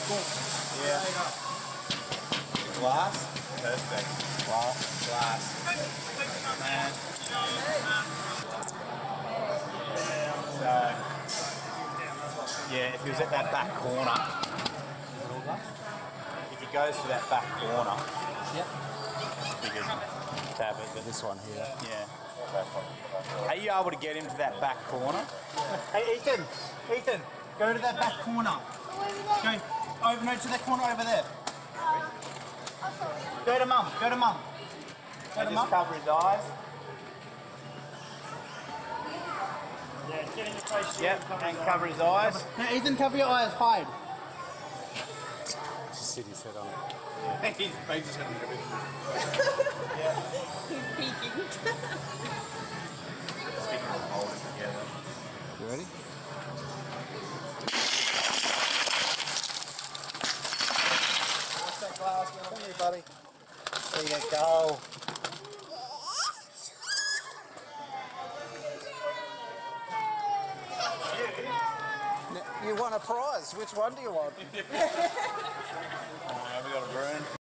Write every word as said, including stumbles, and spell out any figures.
Yeah. Glass? Perfect. Glass. Glass. Man. So, yeah, if he was at that back corner, if he goes to that back corner, Yep. he could tab it. But This one here. yeah. Are you able to get him to that back corner? Hey, Ethan! Ethan! Go to that back corner. Go over, no, to that corner over there. Go to mum, go to mum. Go and to just mum. Cover his eyes. Yeah, get in the face. Yep, and cover, and cover his eyes. Now, Ethan, cover your eyes. Hide. Just sit his head on it. Yeah. He's just going to be a bit. Yeah. He's peeking. Stick and hold it together. You ready? What's that glass? Come here, buddy. There you go. You won a prize. Which one do you want? Oh, we got a broom.